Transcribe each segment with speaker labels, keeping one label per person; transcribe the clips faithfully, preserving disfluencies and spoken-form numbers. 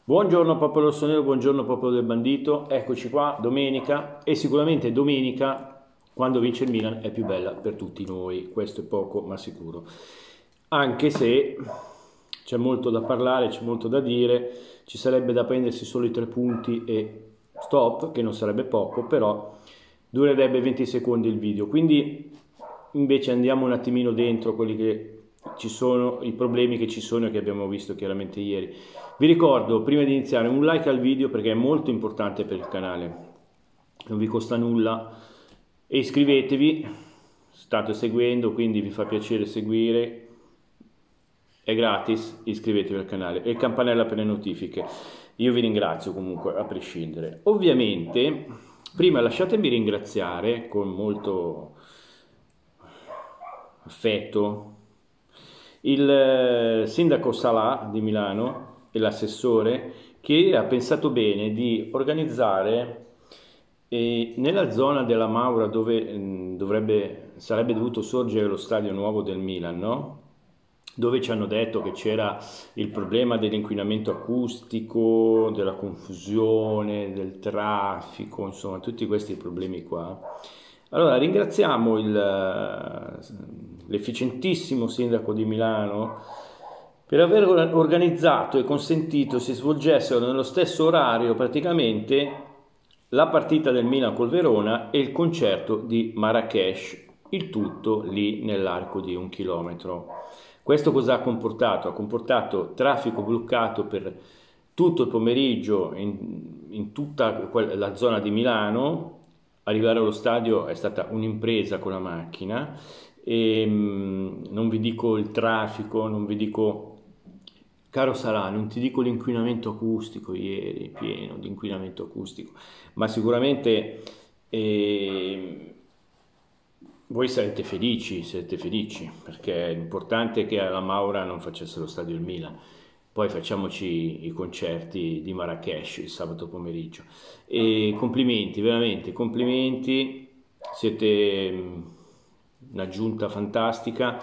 Speaker 1: Buongiorno popolo rossonero, buongiorno popolo del bandito, eccoci qua, domenica, e sicuramente domenica, quando vince il Milan, è più bella per tutti noi, questo è poco ma sicuro. Anche se c'è molto da parlare, c'è molto da dire, ci sarebbe da prendersi solo i tre punti e stop, che non sarebbe poco, però durerebbe venti secondi il video, quindi invece andiamo un attimino dentro quelli che ci sono, i problemi che ci sono e che abbiamo visto chiaramente ieri. Vi ricordo, prima di iniziare, un like al video perché è molto importante per il canale, non vi costa nulla, e iscrivetevi, state seguendo, quindi vi fa piacere seguire, è gratis, iscrivetevi al canale e campanella per le notifiche. Io vi ringrazio comunque a prescindere. Ovviamente, prima lasciatemi ringraziare con molto affetto il sindaco Salà di Milano e l'assessore che ha pensato bene di organizzare eh, nella zona della Maura dove mh, dovrebbe, sarebbe dovuto sorgere lo stadio nuovo del Milan, no? Dove ci hanno detto che c'era il problema dell'inquinamento acustico, della confusione, del traffico, insomma tutti questi problemi qua. Allora ringraziamo l'efficientissimo sindaco di Milano per aver organizzato e consentito si svolgessero nello stesso orario praticamente la partita del Milan col Verona e il concerto di Marrakech, il tutto lì nell'arco di un chilometro. Questo cosa ha comportato? Ha comportato traffico bloccato per tutto il pomeriggio in, in tutta la zona di Milano. Arrivare allo stadio è stata un'impresa con la macchina e mh, non vi dico il traffico, non vi dico, caro Salà, non ti dico l'inquinamento acustico ieri, pieno di inquinamento acustico, ma sicuramente eh, voi sarete felici, sarete felici, perché è importante che alla Maura non facesse lo stadio il Milan. Poi facciamoci i concerti di Marrakech il sabato pomeriggio. E complimenti, veramente, complimenti, siete una giunta fantastica.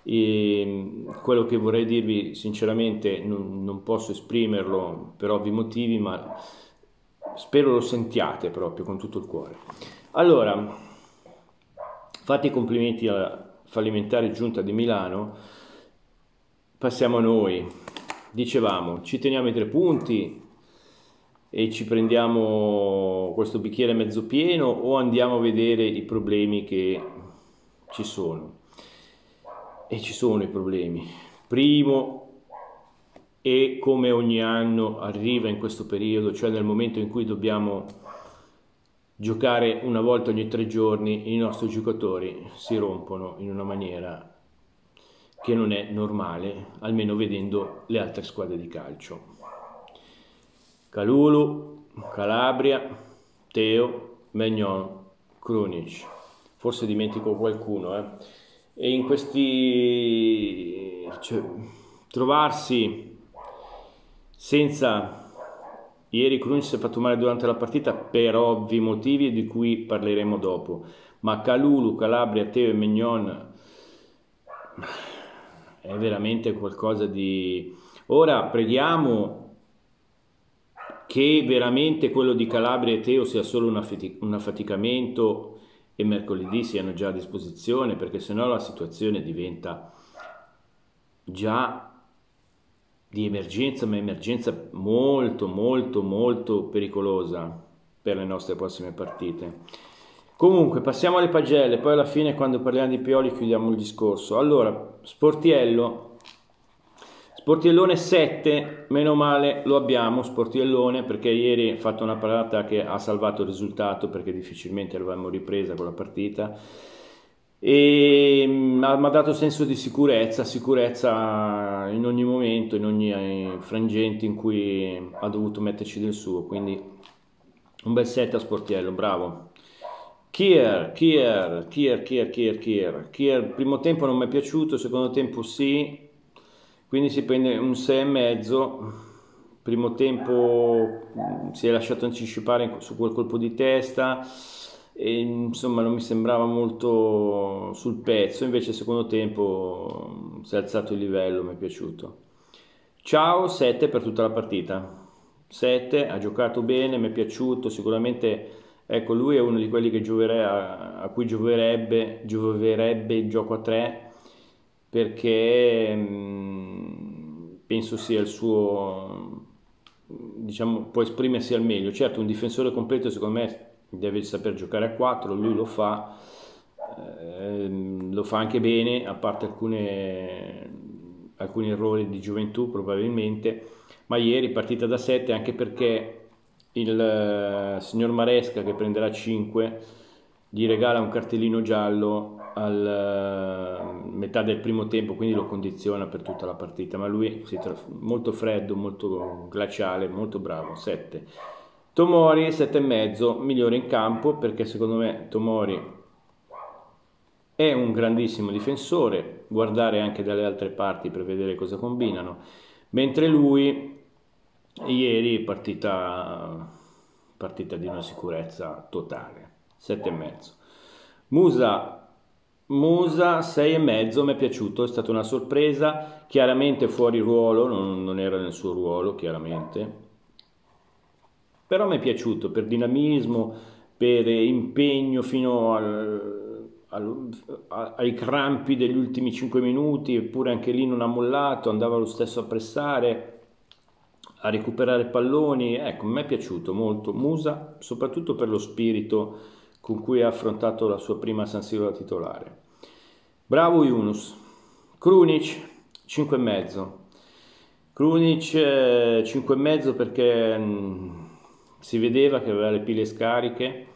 Speaker 1: E quello che vorrei dirvi, sinceramente, non, non posso esprimerlo per ovvi motivi, ma spero lo sentiate proprio con tutto il cuore. Allora, fate i complimenti alla fallimentare giunta di Milano, passiamo a noi. Dicevamo, ci teniamo i tre punti e ci prendiamo questo bicchiere mezzo pieno o andiamo a vedere i problemi che ci sono? E ci sono i problemi. Primo, e come ogni anno arriva in questo periodo, cioè nel momento in cui dobbiamo giocare una volta ogni tre giorni, i nostri giocatori si rompono in una maniera che non è normale, almeno vedendo le altre squadre di calcio. Kalulu, Calabria, Teo, Maignan, Krunic. Forse dimentico qualcuno, eh? E in questi... cioè, trovarsi senza... Ieri Krunic si è fatto male durante la partita per ovvi motivi di cui parleremo dopo, ma Kalulu, Calabria, Teo e Maignan è veramente qualcosa di... Ora preghiamo che veramente quello di Calabria e Teo sia solo un affaticamento e mercoledì siano già a disposizione, perché sennò la situazione diventa già di emergenza, ma emergenza molto molto molto pericolosa per le nostre prossime partite. Comunque passiamo alle pagelle, poi alla fine quando parliamo di Pioli chiudiamo il discorso. Allora, Sportiello, Sportiellone sette, meno male lo abbiamo Sportiellone, perché ieri ha fatto una parata che ha salvato il risultato, perché difficilmente avevamo ripresa con la partita, e mi ha dato senso di sicurezza, sicurezza in ogni momento, in ogni frangente in cui ha dovuto metterci del suo, quindi un bel set a Sportiello, bravo. Kier, Kier, Kier, Kier, Kier, Kier, Kier, primo tempo non mi è piaciuto, secondo tempo sì, quindi si prende un sei e mezzo. Primo tempo si è lasciato anticipare su quel colpo di testa e insomma non mi sembrava molto sul pezzo, invece secondo tempo si è alzato il livello, mi è piaciuto. Ciao, sette per tutta la partita. sette, ha giocato bene, mi è piaciuto, sicuramente, ecco, lui è uno di quelli che giovere- a, a cui gioverebbe, gioverebbe il gioco a tre, perché mh, penso sia il suo, diciamo, può esprimersi al meglio. Certo, un difensore completo secondo me deve saper giocare a quattro, lui lo fa, ehm, lo fa anche bene, a parte alcune, alcuni errori di gioventù probabilmente, ma ieri partita da sette anche perché il eh, signor Maresca, che prenderà cinque, gli regala un cartellino giallo al eh, metà del primo tempo, quindi lo condiziona per tutta la partita, ma lui si tra- molto freddo, molto glaciale, molto bravo, sette. Tomori sette e mezzo, migliore in campo, perché secondo me Tomori è un grandissimo difensore, guardare anche dalle altre parti per vedere cosa combinano, mentre lui ieri partita, partita di una sicurezza totale, sette e mezzo. Musa, Musa sei e mezzo, mi è piaciuto, è stata una sorpresa, chiaramente fuori ruolo, non, non era nel suo ruolo, chiaramente, però mi è piaciuto per dinamismo, per impegno fino al, al- a- ai crampi degli ultimi cinque minuti, eppure anche lì non ha mollato, andava lo stesso a pressare, a recuperare palloni. Ecco, mi è piaciuto molto Musa, soprattutto per lo spirito con cui ha affrontato la sua prima San Siro da titolare. Bravo Yunus. Krunic cinque e mezzo. Krunic eh, cinque e mezzo perché mh, si vedeva che aveva le pile scariche,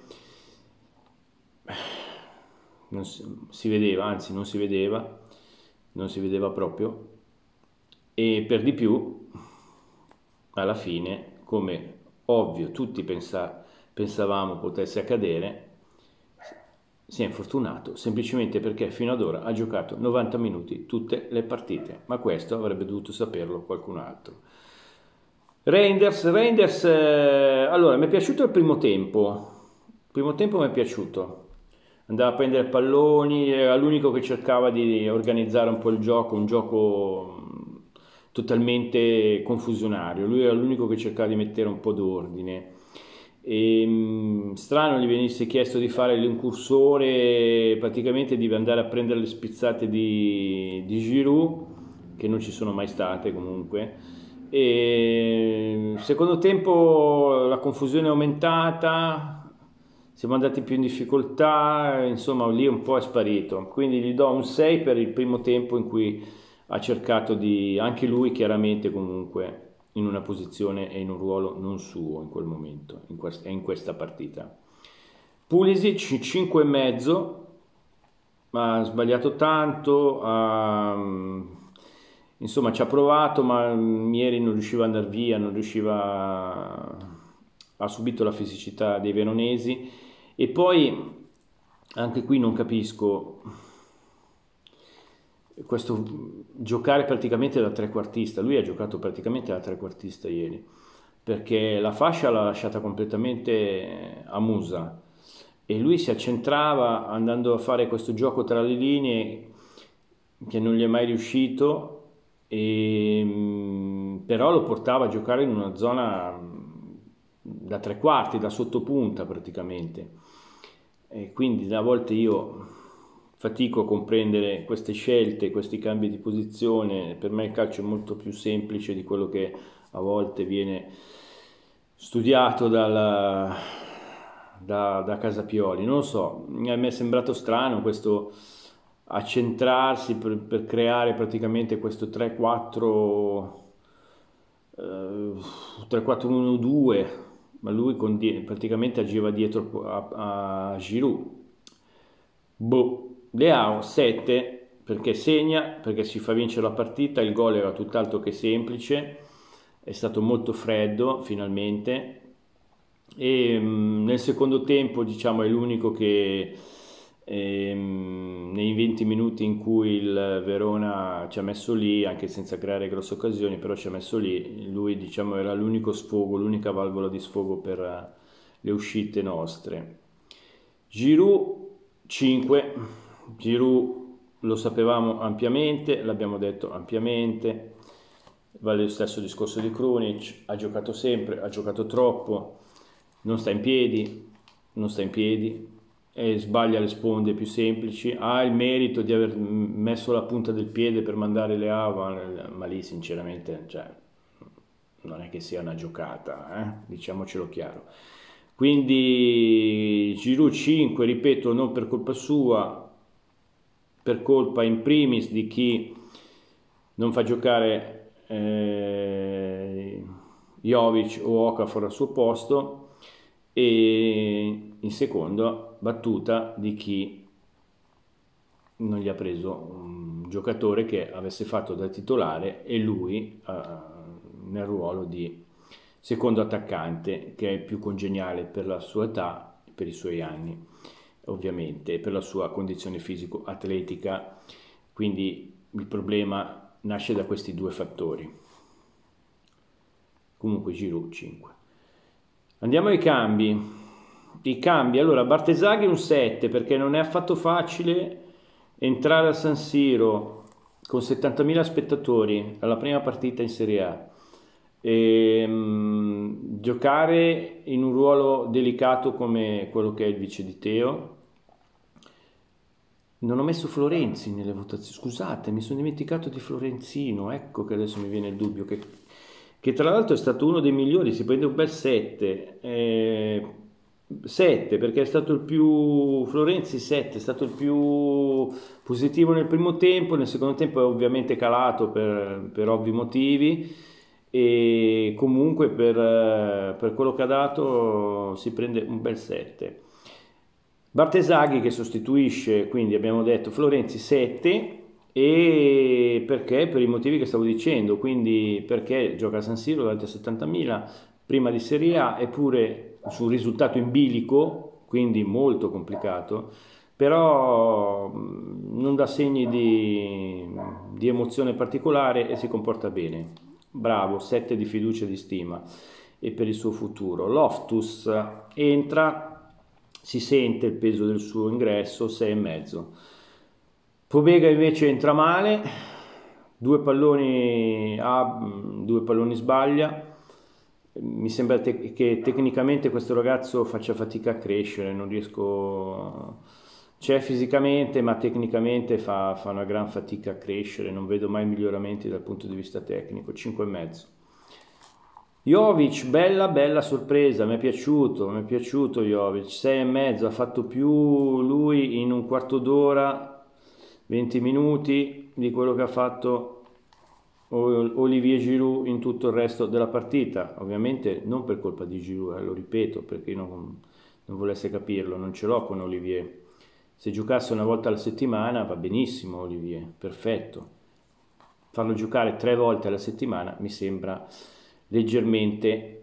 Speaker 1: non si, si vedeva, anzi non si vedeva, non si vedeva proprio, e per di più, alla fine, come ovvio tutti pensa- pensavamo potesse accadere, si è infortunato semplicemente perché fino ad ora ha giocato novanta minuti tutte le partite, ma questo avrebbe dovuto saperlo qualcun altro. Reinders, Reinders, eh, allora mi è piaciuto il primo tempo, il primo tempo mi è piaciuto, andava a prendere palloni, era l'unico che cercava di organizzare un po' il gioco, un gioco mh, totalmente confusionario, lui era l'unico che cercava di mettere un po' d'ordine. E, mh, strano gli venisse chiesto di fare l'incursore, praticamente di andare a prendere le spizzate di, di Giroud, che non ci sono mai state comunque. E secondo tempo la confusione è aumentata, siamo andati più in difficoltà, insomma lì un po' è sparito, quindi gli do un sei per il primo tempo in cui ha cercato di, anche lui chiaramente comunque, in una posizione e in un ruolo non suo in quel momento, in quest- in questa partita. Pulisic cinque e mezzo, ha sbagliato tanto, ha, insomma ci ha provato, ma ieri non riusciva ad andare via, non riusciva, ha subito la fisicità dei veronesi. E poi anche qui non capisco questo giocare praticamente da trequartista. Lui ha giocato praticamente da trequartista ieri, perché la fascia l'ha lasciata completamente a Musa e lui si accentrava andando a fare questo gioco tra le linee che non gli è mai riuscito, e, mh, però lo portava a giocare in una zona mh, da tre quarti, da sottopunta praticamente. E quindi a volte io fatico a comprendere queste scelte, questi cambi di posizione. Per me il calcio è molto più semplice di quello che a volte viene studiato dalla, da, da Casapioli. Non lo so, a me è sembrato strano questo accentrarsi per, per creare praticamente questo tre quattro eh, tre quattro uno due, ma lui con die- praticamente agiva dietro a, a Giroud. Boh, Leao sette perché segna, perché si fa vincere la partita, il gol era tutt'altro che semplice, è stato molto freddo finalmente e mh, nel secondo tempo diciamo è l'unico che ehm, nei venti minuti in cui il Verona ci ha messo lì, anche senza creare grosse occasioni, però ci ha messo lì, lui diciamo era l'unico sfogo, l'unica valvola di sfogo per eh, le uscite nostre. Giroud cinque, Giroud lo sapevamo ampiamente, l'abbiamo detto ampiamente, vale lo stesso discorso di Krunic, ha giocato sempre, ha giocato troppo, non sta in piedi, non sta in piedi, e sbaglia le sponde più semplici, ha il merito di aver messo la punta del piede per mandare le ava, ma lì sinceramente, cioè, non è che sia una giocata, eh? Diciamocelo chiaro. Quindi Giroud cinque, ripeto, non per colpa sua, per colpa in primis di chi non fa giocare eh, Jovic o Okafor al suo posto, e in seconda battuta di chi non gli ha preso un giocatore che avesse fatto da titolare e lui uh, nel ruolo di secondo attaccante, che è più congeniale per la sua età, per i suoi anni ovviamente, e per la sua condizione fisico-atletica. Quindi il problema nasce da questi due fattori. Comunque Giroud cinque. Andiamo ai cambi. I cambi, allora Bartesaghi un sette, perché non è affatto facile entrare a San Siro con settantamila spettatori alla prima partita in Serie A e um, giocare in un ruolo delicato come quello che è il vice di Teo. Non ho messo Florenzi nelle votazioni, scusate, mi sono dimenticato di Florenzino, ecco che adesso mi viene il dubbio che, che tra l'altro è stato uno dei migliori, si prende un bel sette, eh, sette perché è stato il più, Florenzi sette, è stato il più positivo nel primo tempo, nel secondo tempo è ovviamente calato per, per ovvi motivi, e comunque per, per quello che ha dato si prende un bel sette. Bartesaghi che sostituisce, quindi abbiamo detto Florenzi sette, e perché? Per i motivi che stavo dicendo, quindi perché gioca a San Siro davanti a settantamila, prima di Serie A, eppure su un risultato in bilico, quindi molto complicato, però non dà segni di, di emozione particolare e si comporta bene. Bravo, sette di fiducia e di stima e per il suo futuro. Loftus entra, si sente il peso del suo ingresso, sei e mezzo. Pobega invece entra male, due palloni ha, due palloni sbaglia. Mi sembra te- che tecnicamente questo ragazzo faccia fatica a crescere, non riesco, c'è fisicamente ma tecnicamente fa, fa una gran fatica a crescere, non vedo mai miglioramenti dal punto di vista tecnico. Cinque e mezzo. Jovic, bella bella sorpresa, mi è piaciuto, mi è piaciuto Jovic, sei e mezzo, ha fatto più lui in un quarto d'ora, venti minuti di quello che ha fatto Olivier Giroud in tutto il resto della partita. Ovviamente non per colpa di Giroud, eh, lo ripeto, perché non, non volesse capirlo, non ce l'ho con Olivier. Se giocasse una volta alla settimana va benissimo Olivier, perfetto. Farlo giocare tre volte alla settimana mi sembra leggermente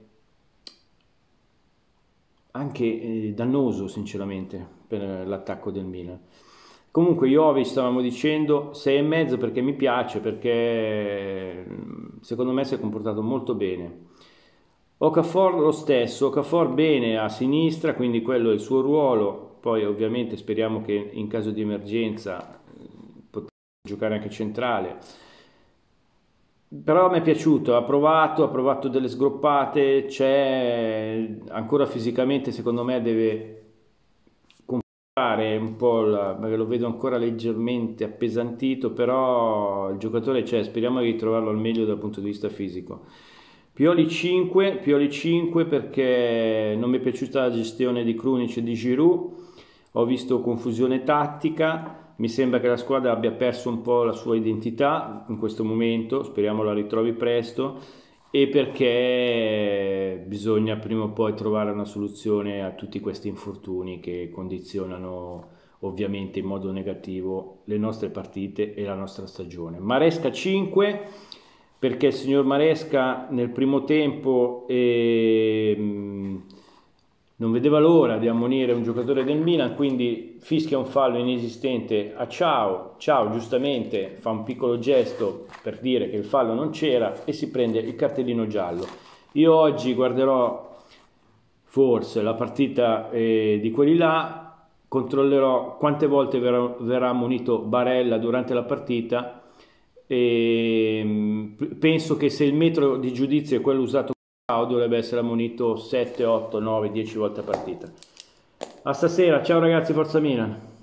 Speaker 1: anche eh, dannoso sinceramente per l'attacco del Milan. Comunque Jovic, stavamo dicendo, sei e mezzo perché mi piace, perché secondo me si è comportato molto bene. Okafor lo stesso, Okafor bene a sinistra, quindi quello è il suo ruolo, poi ovviamente speriamo che in caso di emergenza potrà giocare anche centrale. Però mi è piaciuto, ha provato, ha provato delle sgroppate, c'è ancora fisicamente, secondo me deve comprare un po', la, perché lo vedo ancora leggermente appesantito, però il giocatore c'è, speriamo di trovarlo al meglio dal punto di vista fisico. Pioli cinque, Pioli cinque perché non mi è piaciuta la gestione di Krunic e di Giroud, ho visto confusione tattica. Mi sembra che la squadra abbia perso un po' la sua identità in questo momento, speriamo la ritrovi presto, e perché bisogna prima o poi trovare una soluzione a tutti questi infortuni che condizionano ovviamente in modo negativo le nostre partite e la nostra stagione. Maresca cinque, perché il signor Maresca nel primo tempo eh, non vedeva l'ora di ammonire un giocatore del Milan, quindi fischia un fallo inesistente a Ciao, Ciao giustamente fa un piccolo gesto per dire che il fallo non c'era e si prende il cartellino giallo. Io oggi guarderò forse la partita eh, di quelli là, controllerò quante volte verrà, verrà ammonito Barella durante la partita e mh, penso che se il metro di giudizio è quello usato con dovrebbe essere ammonito sette, otto, nove, dieci volte a partita. A stasera, ciao ragazzi, Forza Milan!